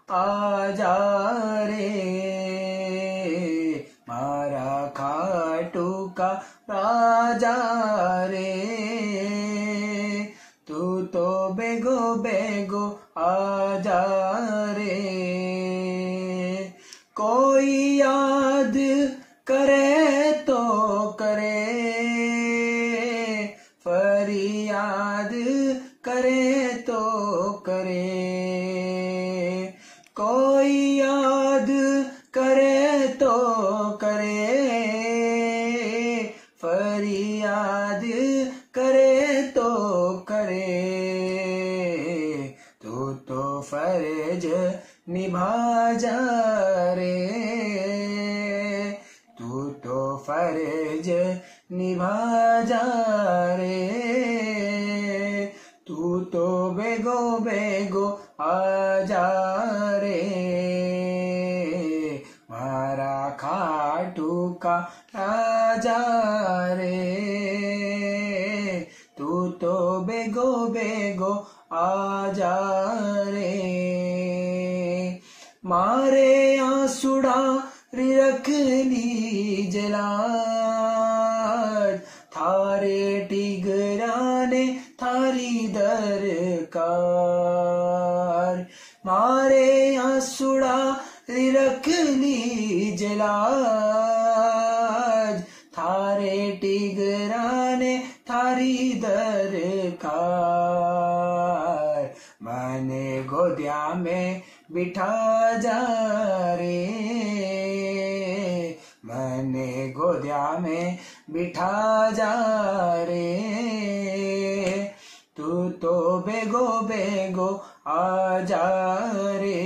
आजा रे मारा खाटू का राजा रे तू तो बेगो बेगो आजा रे कोई याद करे तो करे फरियाद करे तो करे कोई याद करे तो करे फरियाद करे तो करे तू तो फर्ज निभा जा रे तू तो फर्ज निभा जा रे तू तो बेगो बेगो आजा रे मारा खाटू का राजा रे तू तो बेगो बेगो आजा रे मारे आंसुड़ा रख लीजे लाज थारे टिगराने थारी दरकार मारे आंसुड़ा रख लीजे लाज थारे टिगराने थारी दरकार मने गोदिया में बिठा जा रे मने गोदिया में बिठा जा रे तू तो बेगो बेगो आजा रे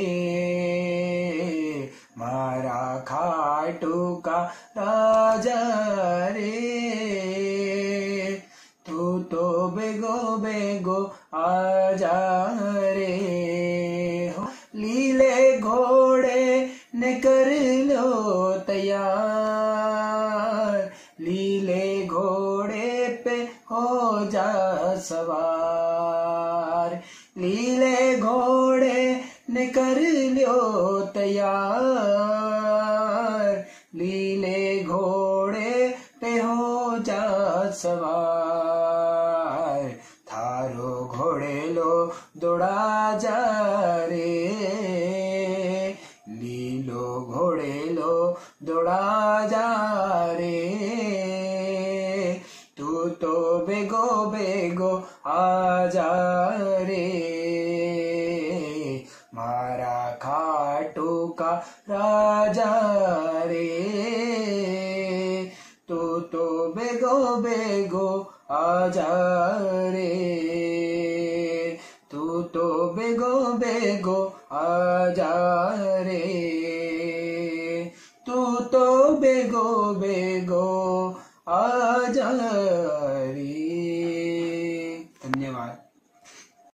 मारा खाटू का राजा रे तू तो बेगो बेगो आजा रे लीले घोड़े ने कर लो तैयार लीले घोड़े पे हो जा सवार लीले घोड़े ने कर लो तैयार लीले घोड़े पे हो जा सवार थारो घोड़े लो दौड़ा जा रे लीलो घोड़े लो दौड़ा जा रे तू तो बेगो बेगो आजा रे मारा खाटू का राजा रे तू तो बेगो बेगो आजा रे तू तो बेगो बेगो आजा रे तू तो बेगो बेगो